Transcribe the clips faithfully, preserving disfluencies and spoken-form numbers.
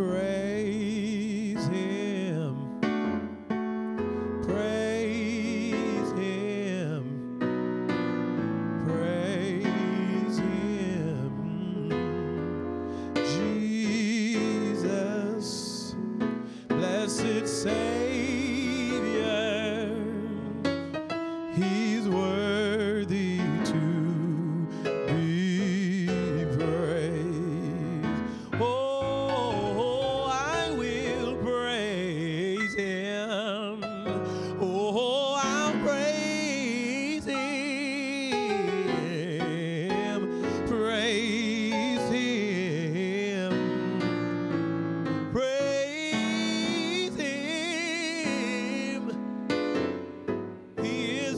Praise him. Praise him. Praise him. Jesus, blessed Savior, he's worthy to be praised. Oh, I will praise him. Oh, I'll praise him. Praise him. Praise him. He is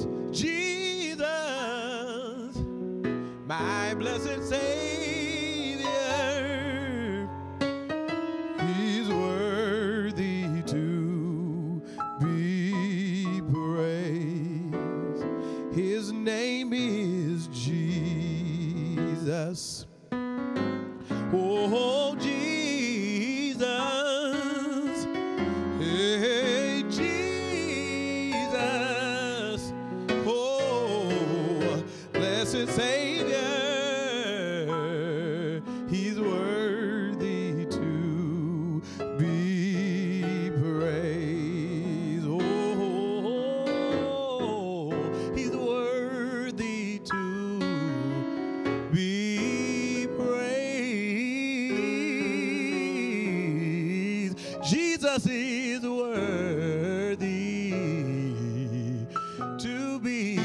Jesus, my blessed Savior. He's worthy to be praised. His name is Jesus. Oh, Jesus. Hey, Jesus. Oh, blessed Savior. He's worthy to be praised. Oh, he's worthy to be praised. Jesus is worthy to be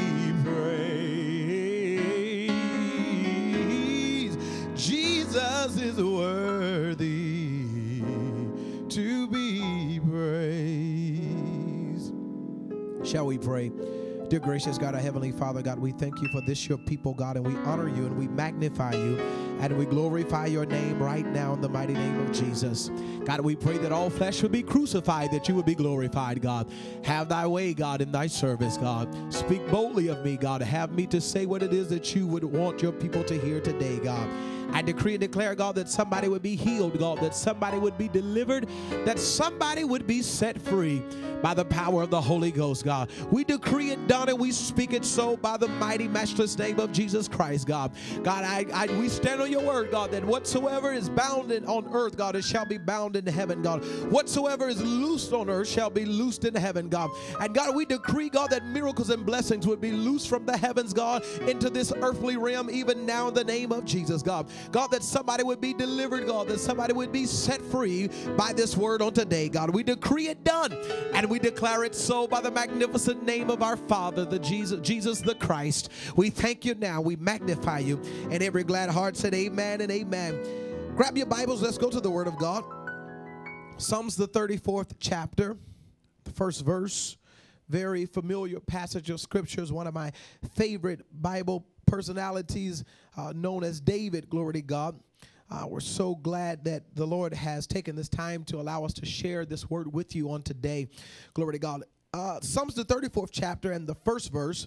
praised. Jesus is worthy to be praised. Shall we pray? Dear gracious God, our Heavenly Father, God, we thank you for this, your people, God, and we honor you and we magnify you and we glorify your name right now in the mighty name of Jesus. God, we pray that all flesh would be crucified, that you would be glorified, God. Have thy way, God, in thy service, God. Speak boldly of me, God. Have me to say what it is that you would want your people to hear today, God. I decree and declare, God, that somebody would be healed, God, that somebody would be delivered, that somebody would be set free by the power of the Holy Ghost, God. We decree it done and we speak it so by the mighty, matchless name of Jesus Christ, God. God, I, I we stand on your word, God, that whatsoever is bound in, on earth, God, it shall be bound in heaven, God. Whatsoever is loosed on earth shall be loosed in heaven, God. And God, we decree, God, that miracles and blessings would be loosed from the heavens, God, into this earthly realm, even now in the name of Jesus, God. God, that somebody would be delivered, God, that somebody would be set free by this word on today, God. We decree it done, and we declare it so by the magnificent name of our Father, the Jesus, Jesus the Christ. We thank you now. We magnify you. And every glad heart said amen and amen. Grab your Bibles. Let's go to the Word of God. Psalms, the thirty-fourth chapter, the first verse. Very familiar passage of Scripture. Is one of my favorite Bible personalities, uh, known as David. Glory to God. Uh, we're so glad that the Lord has taken this time to allow us to share this word with you on today. Glory to God. Uh, Psalms, the thirty-fourth chapter and the first verse.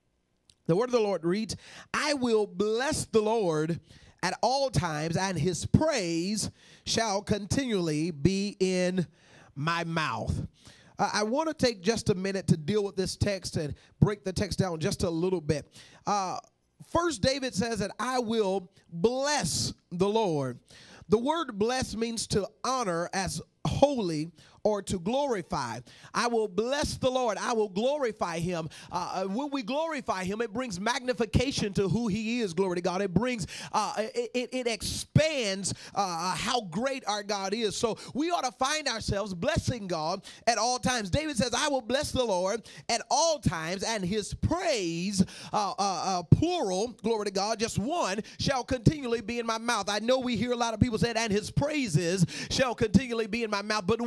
The word of the Lord reads, I will bless the Lord at all times, and his praise shall continually be in my mouth. Uh, I want to take just a minute to deal with this text and break the text down just a little bit. Uh, first, David says that I will bless the Lord. The word bless means to honor as holy or to glorify. I will bless the Lord. I will glorify him. Uh, when we glorify him, it brings magnification to who he is. Glory to God. It brings, uh, it, it, it expands uh, how great our God is. So we ought to find ourselves blessing God at all times. David says, I will bless the Lord at all times, and his praise, uh, uh, uh, plural, glory to God, just one, shall continually be in my mouth. I know we hear a lot of people say, and his praises shall continually be in my mouth. But one thing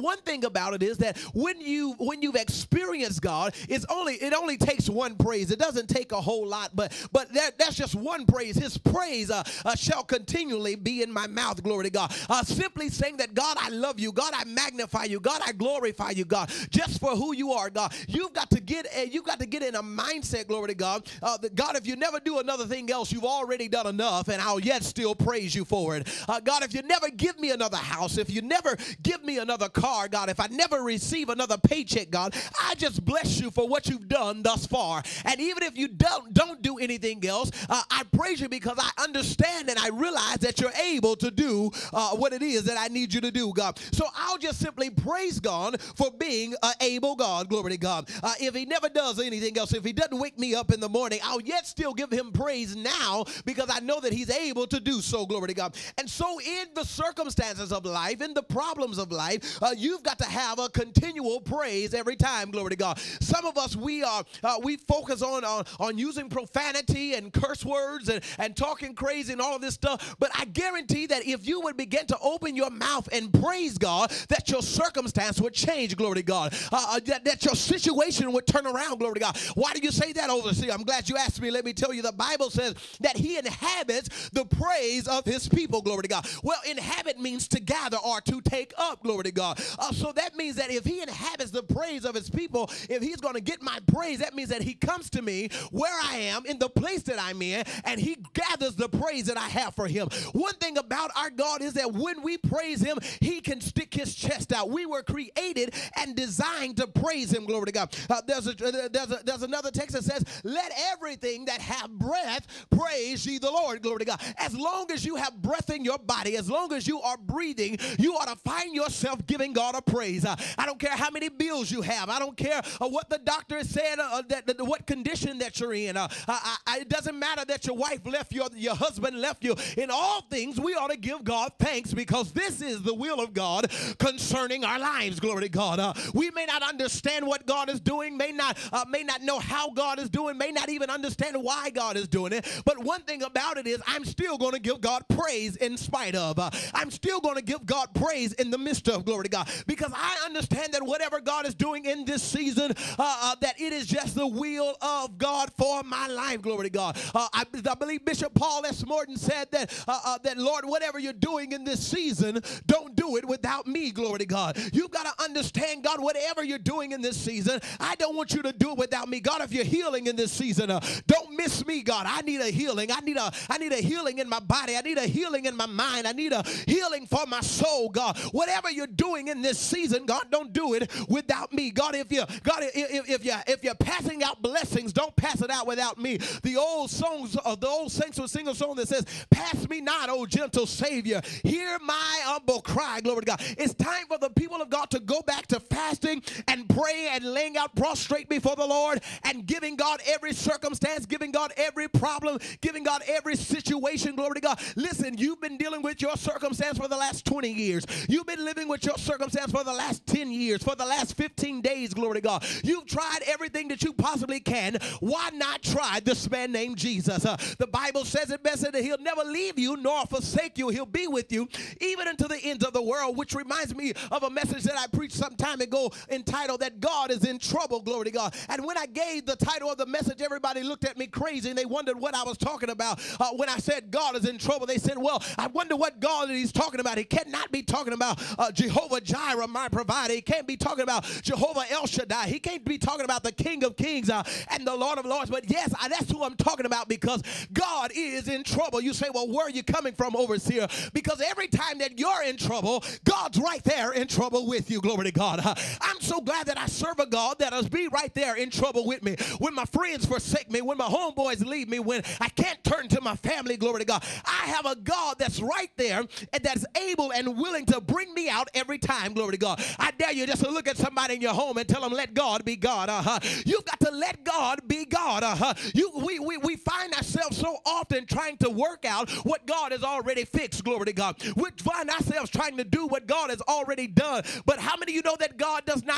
about it is that when you when you've experienced God, it's only it only takes one praise. It doesn't take a whole lot, but but that, that's just one praise. His praise uh, uh, shall continually be in my mouth. Glory to God. Uh, simply saying that, God, I love you. God, I magnify you. God, I glorify you. God, just for who you are. God, you've got to get a, you've got to get in a mindset. Glory to God. Uh, that God, if you never do another thing else, you've already done enough, and I'll yet still praise you for it. Uh, God, if you never give me another house, if you never give me another car, God, if I never receive another paycheck, God, I just bless you for what you've done thus far. And even if you don't don't do anything else, uh, I praise you because I understand and I realize that you're able to do uh, what it is that I need you to do, God. So I'll just simply praise God for being an able God. Glory to God. Uh, if he never does anything else, if he doesn't wake me up in the morning, I'll yet still give him praise now because I know that he's able to do so. Glory to God. And so in the circumstances of life, in the problems of life, uh, you've got to have a continual praise every time. Glory to God. Some of us, we are uh, we focus on, on on using profanity and curse words and, and talking crazy and all of this stuff. But I guarantee that if you would begin to open your mouth and praise God, that your circumstance would change. Glory to God. Uh, that, that your situation would turn around. Glory to God. Why do you say that, overseer? I'm glad you asked me. Let me tell you, the Bible says that he inhabits the praise of his people. Glory to God. Well, inhabit means to gather or to take up. Glory to God. Uh, so that means that if he inhabits the praise of his people, if he's going to get my praise, that means that he comes to me where I am, in the place that I'm in, and he gathers the praise that I have for him. One thing about our God is that when we praise him, he can stick his chest out. We were created and designed to praise him. Glory to God. Uh, there's, a, there's, a, there's another text that says, let everything that have breath praise ye the Lord. Glory to God. As long as you have breath in your body, as long as you are breathing, you ought to find yourself giving God a praise. Uh, I don't care how many bills you have. I don't care uh, what the doctor said, uh, that, that what condition that you're in. Uh, I, I, it doesn't matter that your wife left you, or your husband left you. In all things, we ought to give God thanks because this is the will of God concerning our lives. Glory to God. Uh, we may not understand what God is doing, may not, uh, may not know how God is doing, may not even understand why God is doing it. But one thing about it is I'm still going to give God praise in spite of. Uh, I'm still going to give God praise in the midst of. Glory to God. Because I understand that whatever God is doing in this season, uh, uh, that it is just the will of God for my life. Glory to God. Uh, I, I believe Bishop Paul S. Morton said that, uh, uh, that Lord, whatever you're doing in this season, don't do it without me. Glory to God. You've got to understand, God, whatever you're doing in this season, I don't want you to do it without me. God, if you're healing in this season, uh, don't miss me, God. I need a healing. I need a, I need a healing in my body. I need a healing in my mind. I need a healing for my soul, God. Whatever you're doing in this season, God, don't do it without me. God, if you, God, if, if you, if you're passing out blessings, don't pass it out without me. The old songs, uh, the old saints will sing a song that says, "Pass me not, O gentle Savior. Hear my humble cry." Glory to God. It's time for the people of God to go back to fasting and pray and laying out prostrate before the Lord and giving God every circumstance, giving God every problem, giving God every situation. Glory to God. Listen, you've been dealing with your circumstance for the last twenty years. You've been living with your circumstance for the last ten years, for the last fifteen days. Glory to God. You've tried everything that you possibly can. Why not try this man named Jesus? Uh, the Bible says it best that he'll never leave you nor forsake you. He'll be with you even unto the ends of the world, which reminds me of a message that I preached some time ago entitled that God is in trouble. Glory to God. And when I gave the title of the message, everybody looked at me crazy and they wondered what I was talking about. Uh, when I said God is in trouble, they said, well, I wonder what God he's talking about. He cannot be talking about uh, Jehovah Jireh, my provider. He can't be talking about Jehovah El Shaddai. He can't be talking about the King of Kings uh, and the Lord of Lords. But yes, I, that's who I'm talking about because God is in trouble. You say, well, where are you coming from, overseer? Because every time that you're in trouble, God's right there in trouble with you. Glory to God. Uh, I'm so glad that I serve a God that will be right there in trouble with me. When my friends forsake me, when my homeboys leave me, when I can't turn to my family, glory to God, I have a God that's right there and that's able and willing to bring me out every time. Glory to God. I dare you just to look at somebody in your home and tell them, let God be God. Uh-huh. You've got to let God be God. Uh-huh. You, we, we, we find ourselves so often trying to work out what God has already fixed. Glory to God. We find ourselves trying to do what God has already done. But how many of you know that God does not need any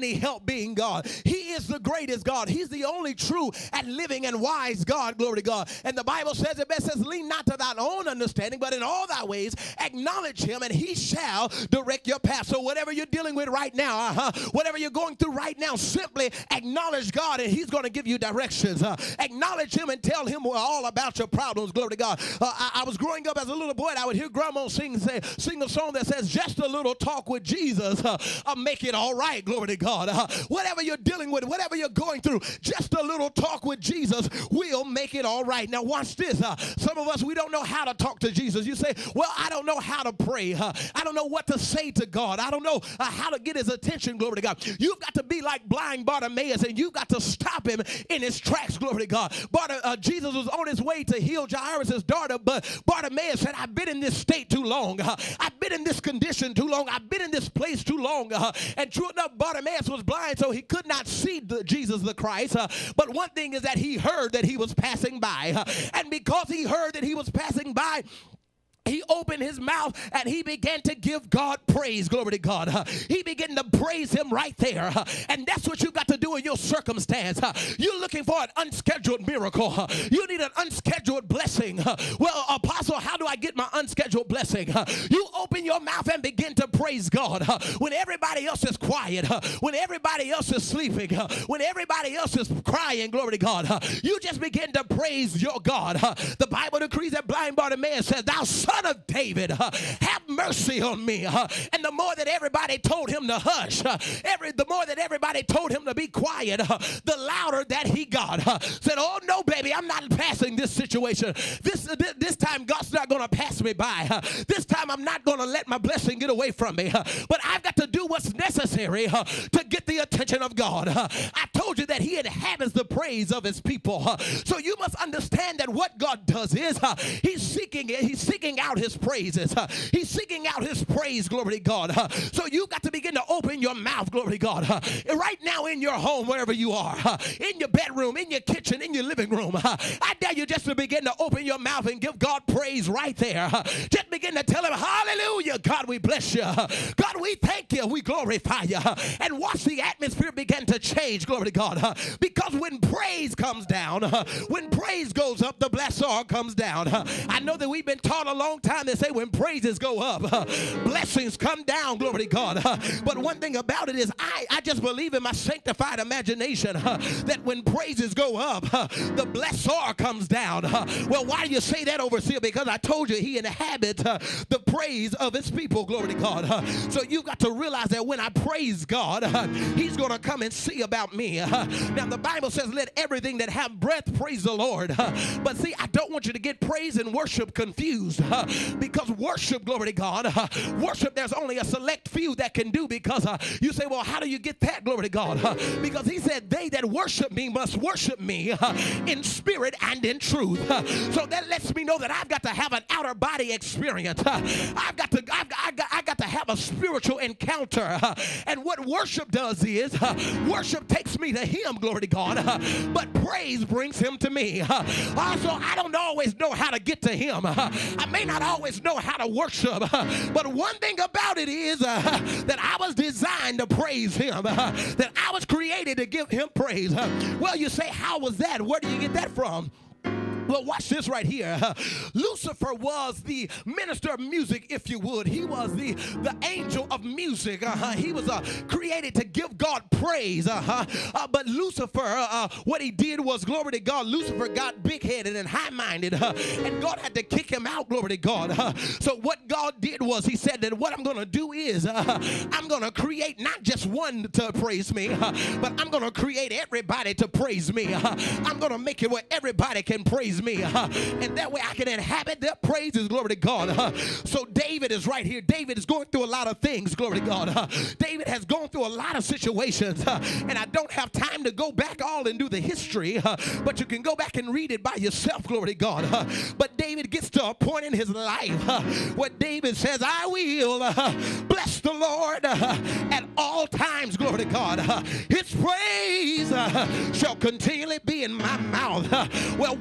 any help being God. He is the greatest God. He's the only true and living and wise God. Glory to God. And the Bible says it best, says, lean not to thine own understanding, but in all thy ways acknowledge him, and he shall direct your path. So whatever you're dealing with right now, uh-huh, whatever you're going through right now, simply acknowledge God, and he's going to give you directions. Uh, acknowledge him and tell him all about your problems. Glory to God. Uh, I, I was growing up as a little boy, and I would hear grandma sing, say, sing a song that says, just a little talk with Jesus, uh, I'll make it all right. Glory to God. Uh, whatever you're dealing with, whatever you're going through, just a little talk with Jesus will make it all right. Now watch this. Uh, some of us, we don't know how to talk to Jesus. You say, well, I don't know how to pray. Uh, I don't know what to say to God. I don't know uh, how to get his attention. Glory to God. You've got to be like blind Bartimaeus, and you've got to stop him in his tracks. Glory to God. Bart uh, Jesus was on his way to heal Jairus' daughter, but Bartimaeus said, I've been in this state too long. Uh, I've been in this condition too long. I've been in this place too long. Uh, and true enough, Bartimaeus was blind, so he could not see the, Jesus the Christ. Uh, but one thing is that he heard that he was passing by. Uh, and because he heard that he was passing by, he opened his mouth and he began to give God praise. Glory to God. Uh, he began to praise him right there. Uh, and that's what you got to do in your circumstance. Uh, you're looking for an unscheduled miracle. Uh, you need an unscheduled blessing. Uh, well, Apostle, how do I get my unscheduled blessing? Uh, you open your mouth and begin to praise God. Uh, when everybody else is quiet, uh, when everybody else is sleeping, uh, when everybody else is crying, glory to God, uh, you just begin to praise your God. Uh, the Bible decrees that blind Bartimaeus says, thou son of David, uh, have mercy on me. Uh, and the more that everybody told him to hush, uh, every the more that everybody told him to be quiet, uh, the louder that he got. Uh, said, oh no, baby, I'm not passing this situation. This uh, th this time God's not going to pass me by. Uh, this time I'm not going to let my blessing get away from me. Uh, but I've got to do what's necessary uh, to get the attention of God. Uh, I told you that he inhabits the praise of his people. Uh, so you must understand that what God does is uh, he's seeking he's seeking out his praises. Uh, he's seeking out his praise, glory to God. Uh, so you got to begin to open your mouth, glory to God. Uh, right now in your home, wherever you are, uh, in your bedroom, in your kitchen, in your living room, uh, I dare you just to begin to open your mouth and give God praise right there. Uh, just begin to tell him, hallelujah, God, we bless you. Uh, God, we thank you. We glorify you. Uh, and watch the atmosphere begin to change, glory to God. Uh, because when praise comes down, uh, when praise goes up, the blessing comes down. Uh, I know that we've been taught a long time to say when praises go up, uh, blessings come down, glory to God. Uh, but one thing about it is I, I just believe in my sanctified imagination uh, that when praises go up, uh, the blessor comes down. Uh, well, why do you say that, overseer? Because I told you he inhabits uh, the praise of his people, glory to God. Uh, so you've got to realize that when I praise God, uh, he's going to come and see about me. Uh, now the Bible says, let everything that have breath praise the Lord. Uh, but see, I don't want you to get praise and worship confused. Uh, because worship, glory to God, uh, worship there's only a select few that can do, because uh, you say, well, how do you get that, glory to God? Uh, because he said, they that worship me must worship me uh, in spirit and in truth. Uh, so that lets me know that I've got to have an outer body experience. Uh, I've got to I've got, I've got, I've got to have a spiritual encounter. Uh, and what worship does is uh, worship takes me to him, glory to God, uh, but praise brings him to me. Uh, also, I don't always know how to get to him. Uh, I may not always know how to worship, uh, but one thing about it is uh, that I was designed to praise him, uh, that I was created to give him praise. Uh, well, you say, how was that? Where do you get that from? Well, watch this right here. Uh, Lucifer was the minister of music, if you would. He was the, the angel of music. Uh-huh. He was uh, created to give God praise. Uh-huh. Uh, but Lucifer, uh, what he did was, glory to God, Lucifer got big-headed and high-minded, uh, and God had to kick him out, glory to God. Uh, so what God did was he said that what I'm going to do is uh, I'm going to create not just one to praise me, uh, but I'm going to create everybody to praise me. Uh, I'm going to make it where everybody can praise me, uh, and that way I can inhabit their praises, glory to God. Uh, so David is right here. David is going through a lot of things, glory to God. Uh, David has gone through a lot of situations, uh, and I don't have time to go back all and do the history, uh, but you can go back and read it by yourself, glory to God. Uh, but David gets to a point in his life uh, where David says, I will uh, bless the Lord uh, at all times, glory to God. Uh, his praise uh, shall continually be in my mouth. Uh, well, what is a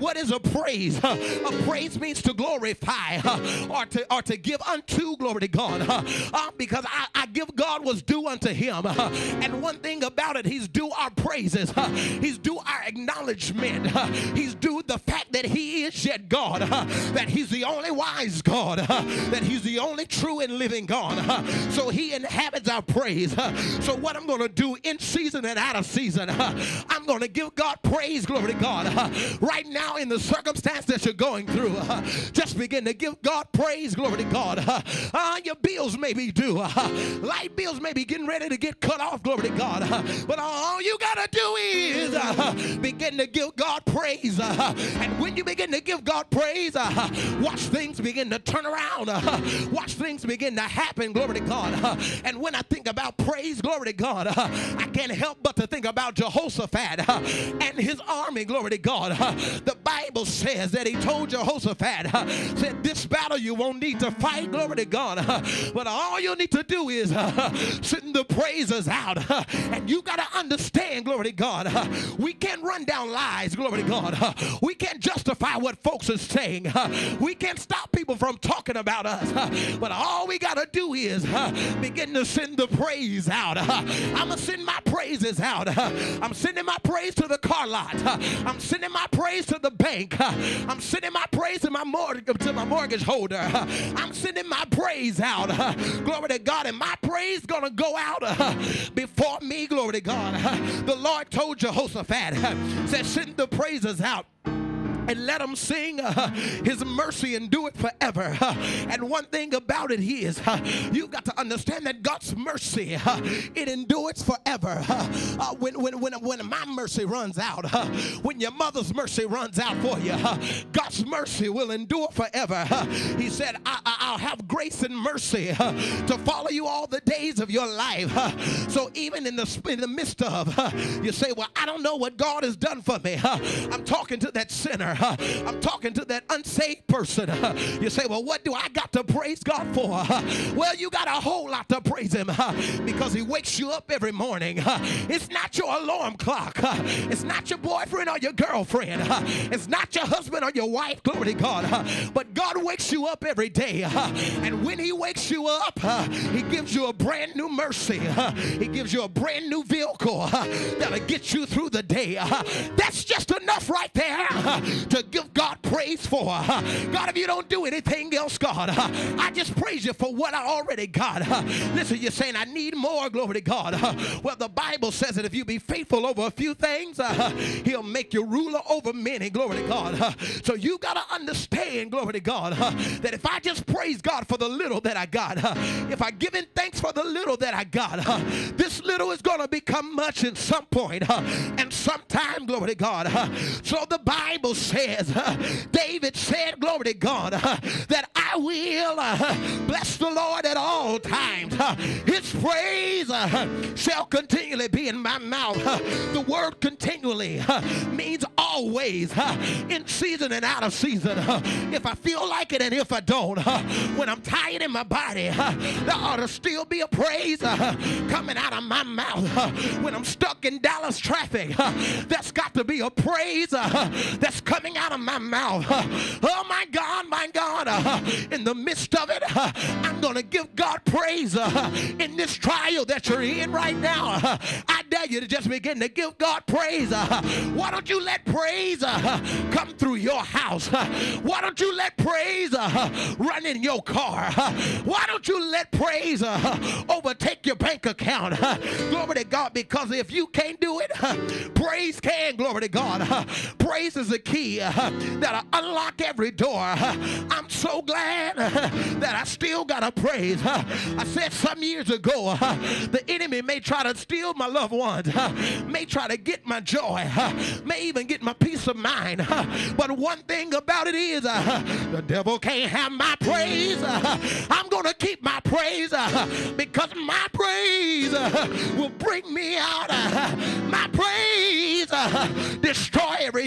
praise. A praise means to glorify or to or to give unto, glory to God. Uh, because I, I give God what's due unto him. And one thing about it, he's due our praises. He's due our acknowledgement. He's due the fact that he is yet God. That he's the only wise God. That he's the only true and living God. So he inhabits our praise. So what I'm going to do in season and out of season, I'm going to give God praise, glory to God. Right now in the circumstance that you're going through, just begin to give God praise, glory to God. Uh, your bills may be due. Light bills may be getting ready to get cut off, glory to God. But all you got to do is uh, begin to give God praise. Uh, and when you begin to give God praise, uh, watch things begin to turn around. Uh, watch things begin to happen, glory to God. Uh, and when I think about praise, glory to God, uh, I can't help but to think about Jehoshaphat uh, and his army, glory to God. Uh, the Bible says that he told Jehoshaphat, uh, said, this battle you won't need to fight, glory to God. Uh, but all you need to do is uh, send the praises out. Uh, and you got to understand, glory to God, uh, we can't run down lies, glory to God. Uh, we can't justify what folks are saying. Uh, we can't stop people from talking about us. Uh, but all we got to do is uh, begin to send the praise out. Uh, I'm going to send my praises out. Uh, I'm sending my praise to the car lot. Uh, I'm sending my praise to the bank. Uh, I'm sending my praise to my, mortgage, to my mortgage holder. Uh, I'm sending my praise out. Uh, glory to God. And my praise going to go out uh, before me, glory to God. Uh, the Lord told Jehoshaphat, uh, said, send the praises out. And let them sing uh, his mercy endure it forever. Uh, and one thing about it is, uh, you've got to understand that God's mercy, uh, it endures forever. Uh, uh, when, when, when, when my mercy runs out, uh, when your mother's mercy runs out for you, uh, God's mercy will endure forever. Uh, he said, I, I, I'll have grace and mercy uh, to follow you all the days of your life. Uh, so even in the, in the midst of, uh, you say, well, I don't know what God has done for me. Uh, I'm talking to that sinner. Uh, I'm talking to that unsaved person. Uh, you say, well, what do I got to praise God for? Uh, well, you got a whole lot to praise him uh, because he wakes you up every morning. Uh, it's not your alarm clock. Uh, it's not your boyfriend or your girlfriend. Uh, it's not your husband or your wife, glory to God. Uh, but God wakes you up every day. Uh, and when he wakes you up, uh, he gives you a brand new mercy. Uh, he gives you a brand new vehicle uh, that'll get you through the day. Uh, that's just enough right there uh, to give God praise for. Uh, God, if you don't do anything else, God, uh, I just praise you for what I already got. Uh, listen, you're saying I need more, glory to God. Uh, well, the Bible says that if you be faithful over a few things, uh, he'll make you ruler over many, glory to God. Uh, so you got to understand, glory to God, uh, that if I just praise God for the little that I got, uh, if I give him thanks for the little that I got, uh, this little is going to become much at some point, uh, and sometime, glory to God. Uh, so the Bible says, Uh, David said, glory to God, uh, that I will uh, bless the Lord at all times. Uh, his praise uh, shall continually be in my mouth. Uh, the word continually uh, means always, uh, in season and out of season. Uh, if I feel like it and if I don't, uh, when I'm tired in my body, uh, there ought to still be a praise uh, coming out of my mouth. Uh, when I'm stuck in Dallas traffic, uh, that's got to be a praise uh, that's coming out of my mouth. Uh, oh my God, my God, uh, in the midst of it, uh, I'm going to give God praise uh, in this trial that you're in right now. Uh, I dare you to just begin to give God praise. Uh, why don't you let praise uh, come through your house? Uh, why don't you let praise uh, run in your car? Uh, why don't you let praise uh, overtake your bank account? Uh, glory to God, because if you can't do it, uh, praise can, glory to God. Uh, praise is the key uh, that'll unlock every door. Uh, I'm so glad uh, that I still got to praise. Uh, I said some years ago, uh, the enemy may try to steal my loved ones, uh, may try to get my joy, uh, may even get my peace of mind. Uh, but one thing about it is uh, the devil can't have my praise. Uh, I'm going to keep my praise uh, because my praise uh, will bring me out. Uh, my praise uh, destroy every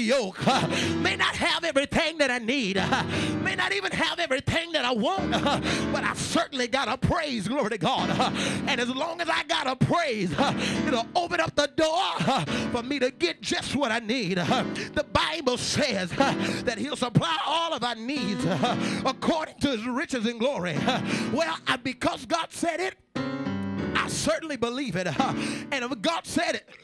yoke. Uh, may not have everything that I need. Uh, may not even have everything that I want. Uh, but I certainly got to praise, glory to God. Uh, and as long as I got to praise, uh, it'll open up the door uh, for me to get just what I need. Uh, the Bible says uh, that he'll supply all of our needs uh, according to his riches and glory. Uh, well, I, because God said it, I certainly believe it. Uh, and if God said it,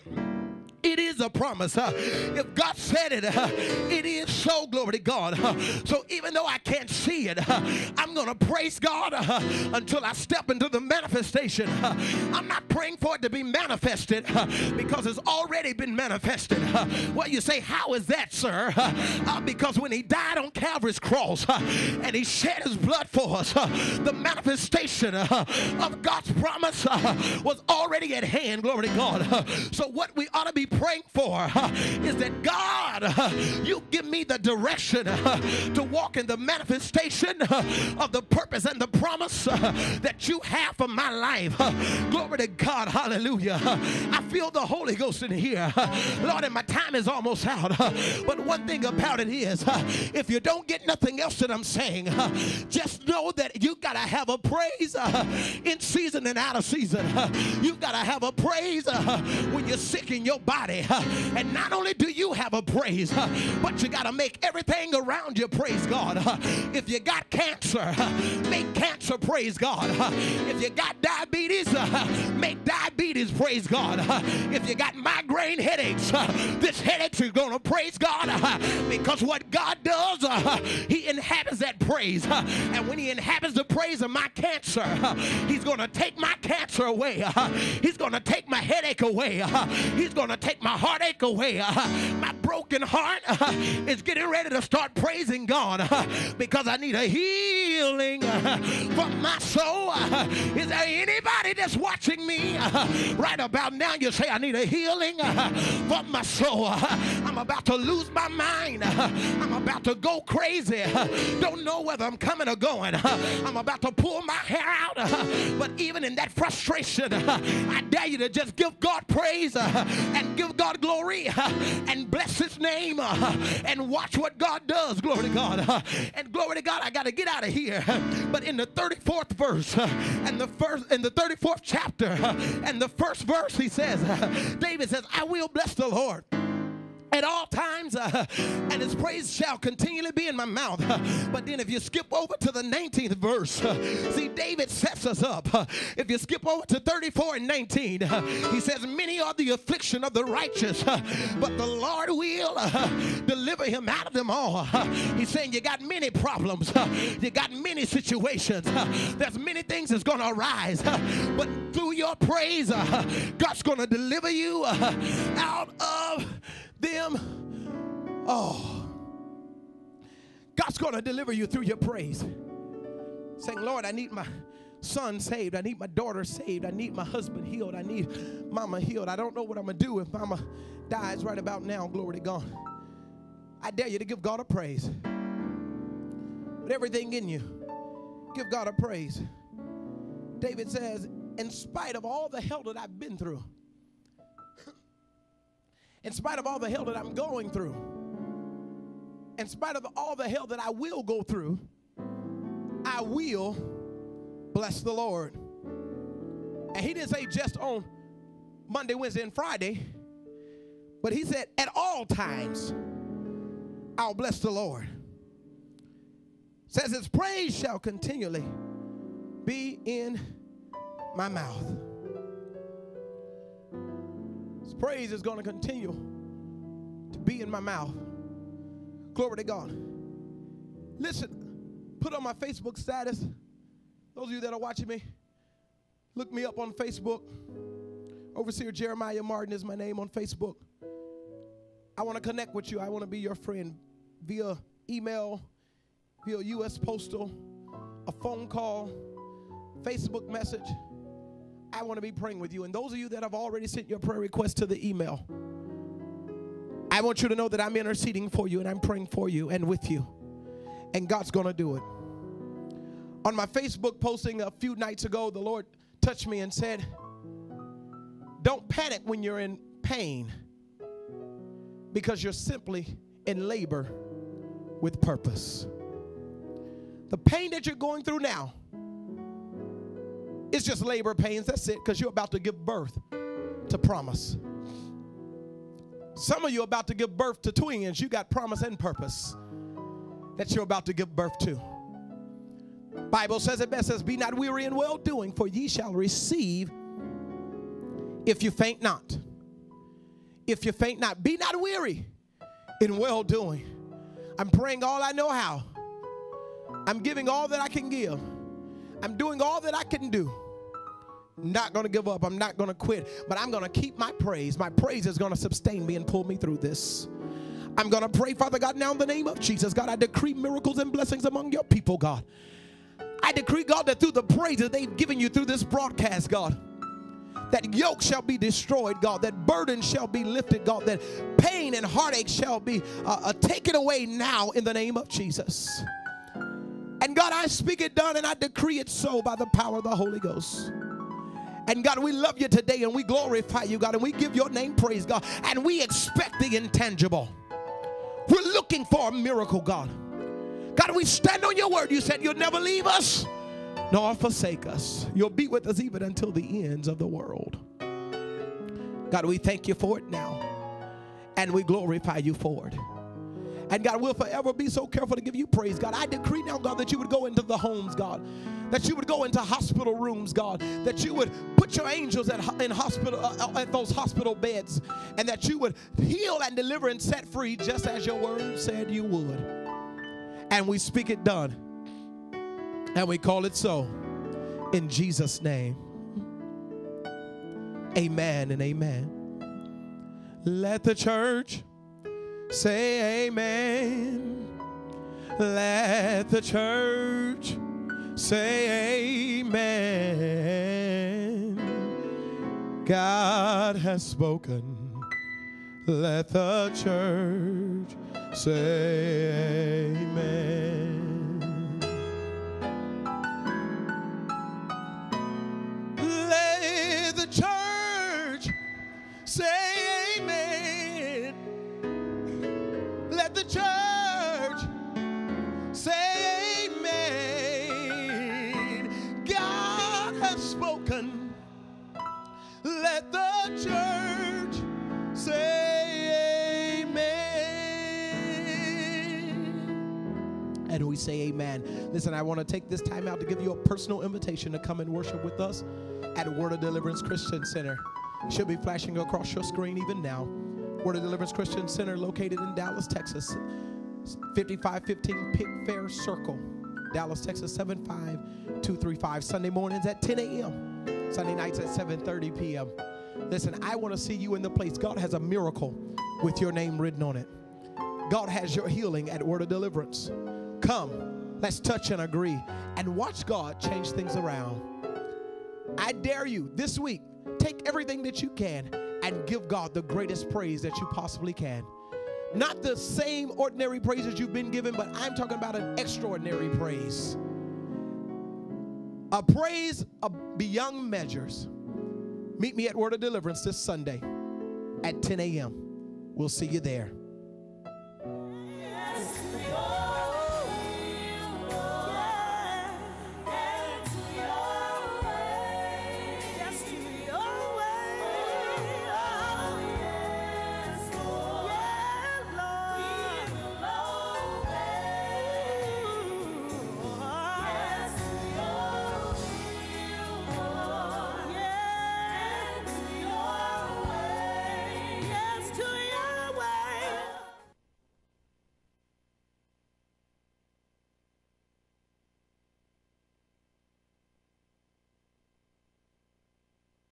it is a promise. Uh, if God said it, uh, it is so, glory to God. Uh, so even though I can't see it, uh, I'm going to praise God uh, until I step into the manifestation. Uh, I'm not praying for it to be manifested uh, because it's already been manifested. Uh, well, you say, how is that, sir? Uh, uh, because when he died on Calvary's cross uh, and he shed his blood for us, uh, the manifestation uh, of God's promise uh, was already at hand, glory to God. Uh, so what we ought to be praying for uh, is that God, uh, you give me the direction uh, to walk in the manifestation uh, of the purpose and the promise uh, that you have for my life. Uh, glory to God, hallelujah. Uh, I feel the Holy Ghost in here. Uh, Lord, and my time is almost out. Uh, but one thing about it is, uh, if you don't get nothing else that I'm saying, uh, just know that you got to have a praise uh, in season and out of season. Uh, you got to have a praise uh, when you're sick in your body. And not only do you have a praise, but you got to make everything around you praise God. If you got cancer, make cancer praise God. If you got diabetes, make diabetes praise God. If you got migraine headaches, this headache is going to praise God, because what God does, he inhabits that praise. And when he inhabits the praise of my cancer, he's going to take my cancer away. He's going to take my headache away. He's going to take my heartache away. Uh, my broken heart uh, is getting ready to start praising God uh, because I need a healing uh, from my soul. Uh, is there anybody that's watching me uh, right about now? You say, I need a healing uh, from my soul. Uh, I'm about to lose my mind. Uh, I'm about to go crazy. Uh, don't know whether I'm coming or going. Uh, I'm about to pull my hair out. Uh, but even in that frustration, uh, I dare you to just give God praise uh, and give God glory uh, and bless his name uh, and watch what God does. Glory to God. Uh, and glory to God, I got to get out of here. But in the thirty-fourth verse uh, and the first in the thirty-fourth chapter uh, and the first verse, he says, uh, David says, I will bless the Lord at all times, uh, and his praise shall continually be in my mouth. Uh, but then if you skip over to the nineteenth verse, uh, see, David sets us up. Uh, if you skip over to thirty-four and nineteen, uh, he says, many are the affliction of the righteous, uh, but the Lord will uh, deliver him out of them all. Uh, he's saying you got many problems. Uh, you got many situations. Uh, there's many things that's going to arise. Uh, but through your praise, uh, God's going to deliver you uh, out of them. Oh, God's going to deliver you through your praise. Saying, Lord, I need my son saved. I need my daughter saved. I need my husband healed. I need mama healed. I don't know what I'm going to do if mama dies right about now. Glory to God. I dare you to give God a praise. With everything in you, give God a praise. David says, in spite of all the hell that I've been through, in spite of all the hell that I'm going through, in spite of all the hell that I will go through, I will bless the Lord. And he didn't say just on Monday, Wednesday, and Friday, but he said at all times, I'll bless the Lord. Says his praise shall continually be in my mouth. His praise is going to continue to be in my mouth. Glory to God. Listen, put on my Facebook status. Those of you that are watching me, look me up on Facebook. Overseer Jeremiah Martin is my name on Facebook. I want to connect with you. I want to be your friend via email, via U S Postal, a phone call, Facebook message. I want to be praying with you. And those of you that have already sent your prayer request to the email, I want you to know that I'm interceding for you and I'm praying for you and with you. And God's going to do it. On my Facebook posting a few nights ago, the Lord touched me and said, don't panic when you're in pain, because you're simply and labor with purpose. The pain that you're going through now, it's just labor pains. That's it, because you're about to give birth to promise. Some of you are about to give birth to twins. You got promise and purpose that you're about to give birth to. Bible says it best, says, be not weary in well doing, for ye shall receive if you faint not. If you faint not, be not weary in well doing. I'm praying all I know how. I'm giving all that I can give. I'm doing all that I can do. I'm not going to give up. I'm not going to quit, but I'm going to keep my praise. My praise is going to sustain me and pull me through this. I'm going to pray, Father God, now in the name of Jesus. God, I decree miracles and blessings among your people, God. I decree, God, that through the praises they've given you through this broadcast, God, that yoke shall be destroyed, God, that burden shall be lifted, God, that pain and heartache shall be uh, uh, taken away now in the name of Jesus. And God, I speak it done and I decree it so by the power of the Holy Ghost. And God, we love you today and we glorify you, God, and we give your name praise, God, and we expect the intangible. We're looking for a miracle, God. God, we stand on your word. You said you'll never leave us nor forsake us. You'll be with us even until the ends of the world. God, we thank you for it now, and we glorify you for it. And God, we'll forever be so careful to give you praise, God. I decree now, God, that you would go into the homes, God, that you would go into hospital rooms, God, that you would put your angels at, in hospital, uh, at those hospital beds, and that you would heal and deliver and set free just as your word said you would. And we speak it done, and we call it so in Jesus' name. Amen and amen. Let the church say amen. Let the church say amen. God has spoken. Let the church say amen. Let the church say amen. Let the church say amen. God has spoken. Let the church say amen. And we say amen. Listen, I want to take this time out to give you a personal invitation to come and worship with us at Word of Deliverance Christian Center. It should be flashing across your screen even now. Word of Deliverance Christian Center, located in Dallas, Texas, fifty-five fifteen Pickfair Circle, Dallas, Texas, seven five two three five. Sunday mornings at ten a m Sunday nights at seven thirty p m Listen, I want to see you in the place. God has a miracle with your name written on it. God has your healing at Word of Deliverance. Come, let's touch and agree and watch God change things around. I dare you this week, take everything that you can and give God the greatest praise that you possibly can. Not the same ordinary praises you've been given, but I'm talking about an extraordinary praise. A praise beyond measures. Meet me at Word of Deliverance this Sunday at ten a m We'll see you there.